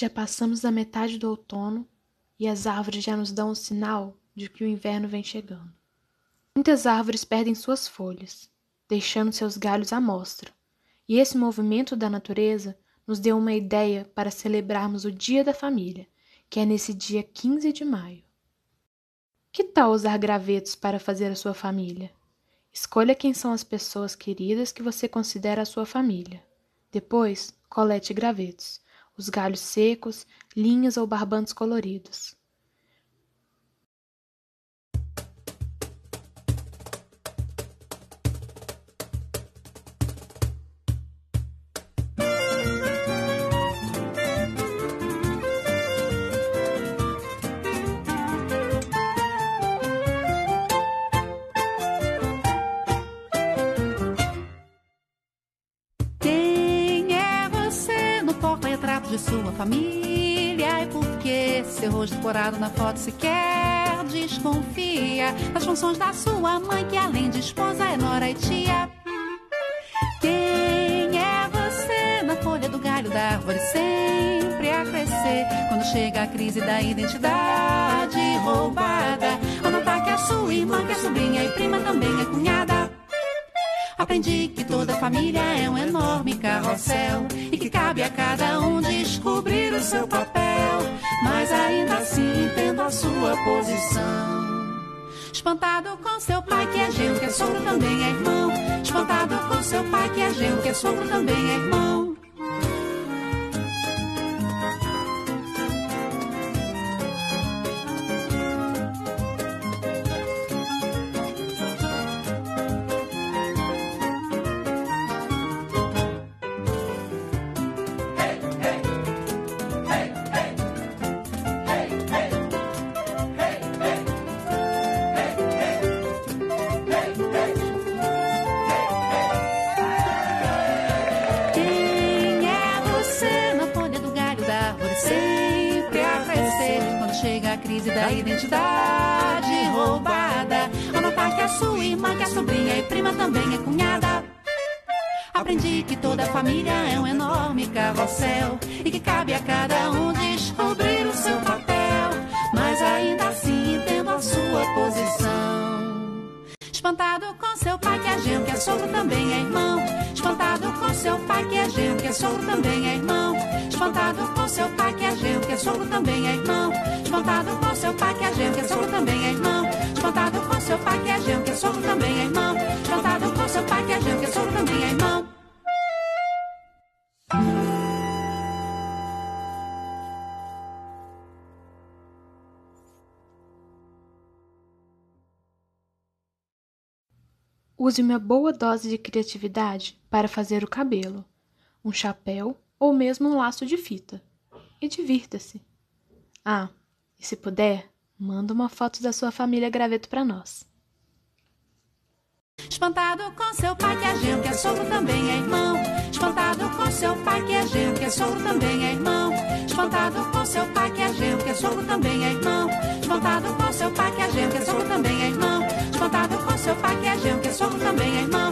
Já passamos da metade do outono e as árvores já nos dão o sinal de que o inverno vem chegando. Muitas árvores perdem suas folhas, deixando seus galhos à mostra, e esse movimento da natureza nos deu uma ideia para celebrarmos o Dia da Família, que é nesse dia 15 de maio. Que tal usar gravetos para fazer a sua família? Escolha quem são as pessoas queridas que você considera a sua família. Depois, colete gravetos, os galhos secos, linhas ou barbantes coloridos. De sua família e por que seu rosto decorado na foto sequer desconfia das funções da sua mãe, que além de esposa é nora e tia. Quem é você na folha do galho da árvore sempre a crescer quando chega a crise da identidade roubada, ao notar que a sua irmã, que é sobrinha e prima, também é cunhada. Aprendi que toda família é um enorme carrossel e que cabe a cada um descobrir o seu papel, mas ainda assim entendo a sua posição. Espantado com seu pai que é genro, que é sogro, também é irmão. Espantado com seu pai que é genro, que é sogro, também é irmão. Chega a crise da identidade roubada, ao notar que a sua irmã, que é sobrinha e prima, também é cunhada. Aprendi que toda família é um enorme carrossel e que cabe a cada um descobrir o seu papel, mas ainda assim entendo a sua posição. Espantado com seu pai que é genro, que é sogro, também é irmão. Espantado com seu pai que é genro, que é sogro, também é irmão. Espantado com seu pai que é genro, que é sogro, também é irmão. Espantado com seu pai que é genro, que é sogro, também é irmão. Espantado com seu pai que é genro, que é sogro, também é irmão. Espantado com seu pai que é genro, que é sogro, também é irmão. Use uma boa dose de criatividade para fazer o cabelo, um chapéu ou mesmo um laço de fita. E divirta-se. Ah, e se puder, manda uma foto da sua família graveto para nós. Espantado com seu pai que é genro, que é sogro, também é irmão. Espantado com seu pai que é genro, que é sogro, também é irmão. Espantado com seu pai que é genro, que é sogro, também é irmão. Espantado com seu pai que é genro, que é sogro, também é irmão. Espantado com seu pai que é genro, que é sogro, também é irmão.